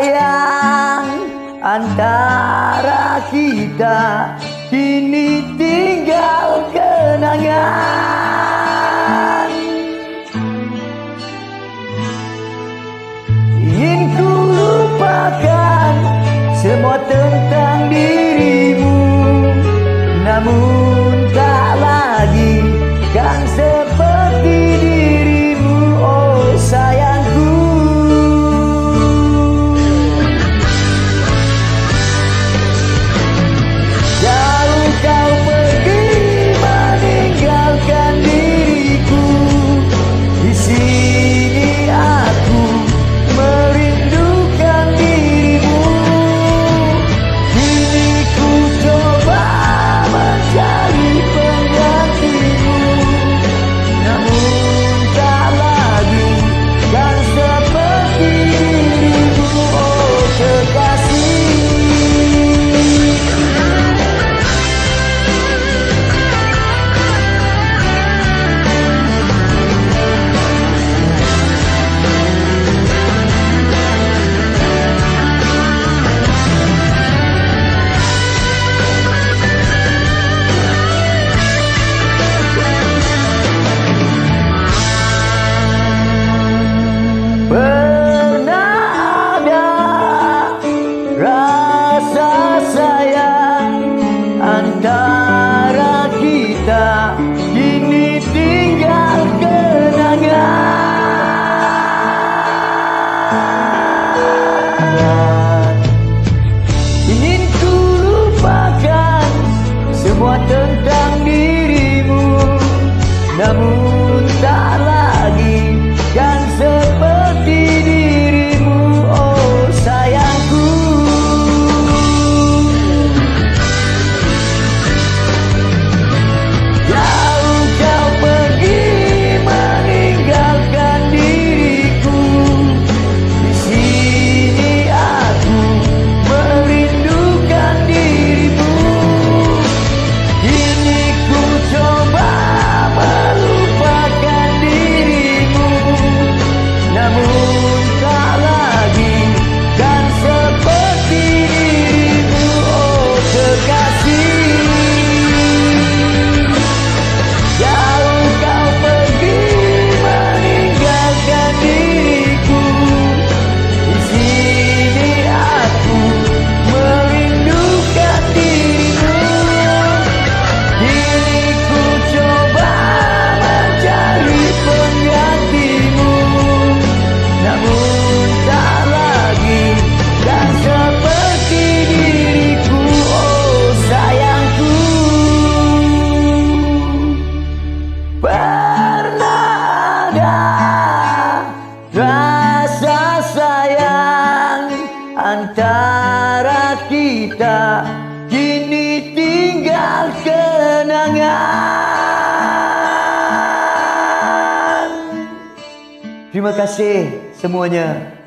sayang antara kita kini tinggal kenangan. Ingin ku lupakan semua tentang dirimu, namun tak lagi kan seperti dirimu, oh sayangku. Jauh kau pergi meninggalkan diriku, di sini aku merindukan dirimu. Kini ku coba mencari penggantimu, namun tak lagi kan seperti dirimu, oh kekasih. Pernah ada rasa sayang antara kita, kini tinggal kenangan. Ingin ku lupakan semua tentang dirimu, namun tak lagi kan seperti dirimu, oh sayangku. Jauh kau pergi meninggalkan diriku, di sini aku merindukan dirimu. Kini ku coba melupakan dirimu, namun tak lagi kan seperti dirimu, oh kekasih. Jauh kau pergi meninggalkan diriku, di sini aku merindukan dirimu. Kini ku coba mencari penggantimu, namun tak lagi kan seperti diriku, oh sayangku. Pernah ada rasa sayang antara kita, kini tinggal kenangan. Terima kasih semuanya.